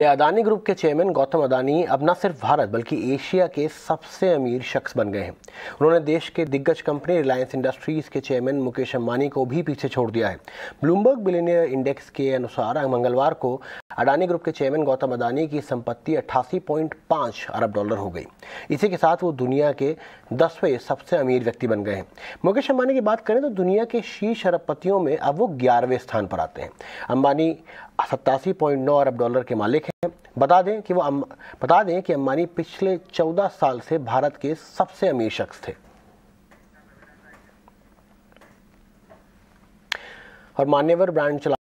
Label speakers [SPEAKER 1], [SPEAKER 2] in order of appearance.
[SPEAKER 1] Adani group के chairman Gautam Adani अब न सिर्फ भारत बल्कि एशिया के सबसे अमीर शख्स बन गए हैं। उन्होंने देश के दिग्गज कंपनी रिलायंस इंडस्ट्रीज के चेयरमैन मुकेश अंबानी को भी पीछे छोड़ दिया है। ब्लूमबर्ग बिलियनियर इंडेक्स के अनुसार मंगलवार को अडानी ग्रुप के चेयरमैन गौतम अदानी की संपत्ति 88.5 अरब डॉलर हो गई। इसी के साथ वो दुनिया के 10वें सबसे अमीर व्यक्ति बन गए हैं। मुकेश अंबानी की बात करें तो दुनिया के शीर्ष अरबपतियों में अब वो 11वें स्थान पर आते हैं। अंबानी 87.9 अरब डॉलर के मालिक हैं। बता दें कि अंबानी पिछले 14 साल से भारत के सबसे अमीर शख्स थे। और मान्यवर ब्रांड चला